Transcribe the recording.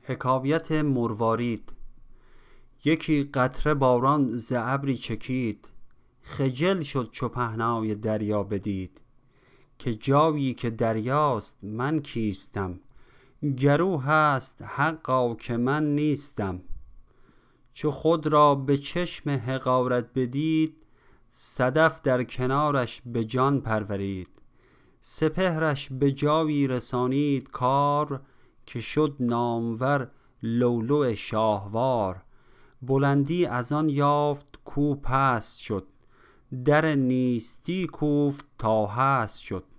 حکایت مروارید. یکی قطره باران ز ابری چکید، خجل شد چو پهنای دریا بدید. که جایی که دریاست من کیستم، گرو هست حقا که من نیستم. چو خود را به چشم حقارت بدید، صدف در کنارش به جان پرورید. سپهرش به جایی رسانید کار، که شد نامور لؤلؤ شاهوار. بلندی از آن یافت کو پست شد، در نیستی کوفت تا هست شد.